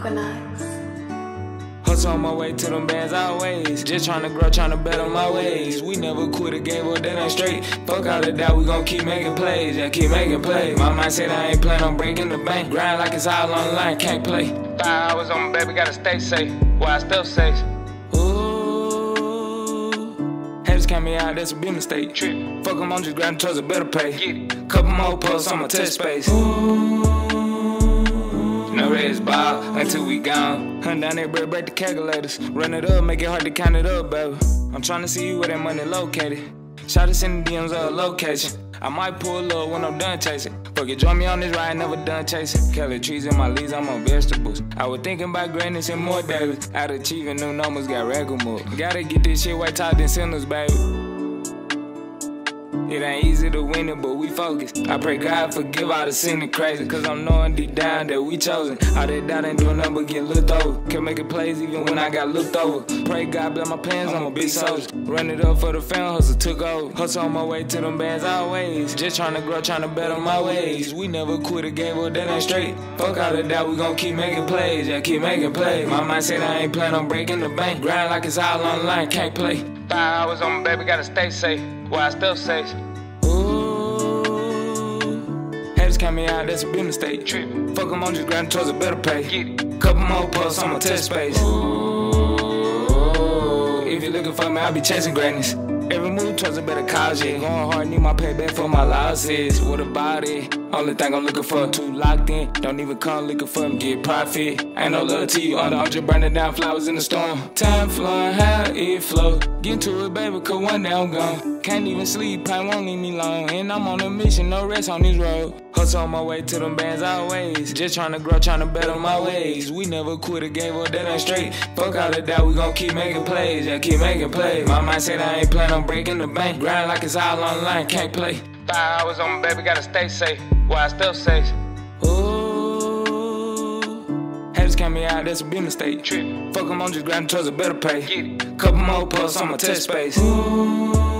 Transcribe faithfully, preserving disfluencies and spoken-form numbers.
Equinox. Hustle on my way to them bands always. Just tryna grow, tryna better my ways. We never quit a game, but that ain't straight. Fuck all of that, we gon' keep making plays. Yeah, keep making plays. My mind said I ain't plan on breaking the bank. Grind like it's all on the line, can't play. Five hours on my baby, gotta stay safe. While I still safe. Ooh. Haters count me out, that's a business mistake. Trip. Fuck 'em, I'm just grinding towards a better pay. Get it. Couple more posts, I'ma touch space. Ooh. No reds ball until we gone. Hunt down that bread, break the calculators. Run it up, make it hard to count it up, baby. I'm tryna see where that money located. Shout to send the D Ms of a location. I might pull up when I'm done chasing. Fuck it, join me on this ride, never done chasing. Kelly trees in my leaves, I'm on vegetables. I was thinking about greatness and more days. Out achieving new numbers, got regular more. Gotta get this shit white top than sinners, baby. It ain't easy to win it, but we focus. I pray God forgive all the sin and crazy, cause I'm knowing deep down that we chosen. All that doubt ain't doing nothing but get looked over. Can make it plays even when I got looked over. Pray God bless my plans, I'm a big soldier. Run it up for the fan, hustle took over. Hustle on my way to them bands always. Just tryna grow, tryna better my ways. We never quit a game, but that ain't straight. Fuck all of that, we gon' keep making plays. Yeah, keep making plays. My mind said I ain't plan on breaking the bank. Grind like it's all on the line, can't play. Five hours on my baby, gotta stay safe. While I still safe. Haters count me out, that's a business mistake. Trip. Fuck 'em, I'm just grinding towards a better pay. Get it. Couple more posts, I'ma touch space. Ooh. If you're looking for me, I'll be chasing greatness. Every move towards a better cause, yeah. Going hard, need my payback for my losses. What about it? Only thing I'm looking for, too locked in. Don't even come looking for me, get profit. Ain't no love to you under, I'm just burning down flowers in the storm. Time flowing, how it flow. Get to it, baby, cause one day I'm gone. Can't even sleep, I won't leave me long. And I'm on a mission, no rest on this road. Hustle on my way to them bands always. Just tryna grow, tryna better my ways. We never quit a game, but that ain't straight. Fuck all of that, we gon' keep making plays. Yeah, keep making plays. My mind said I ain't plan on breaking the bank. Grind like it's all on the line, can't play. Five hours on my baby, gotta stay safe. While I still safe. Ooh. Haters count me out, that's a business mistake. Trip. Fuck 'em, I'm just grinding towards a better pay. Get it. Couple more posts, I'ma touch space. Ooh.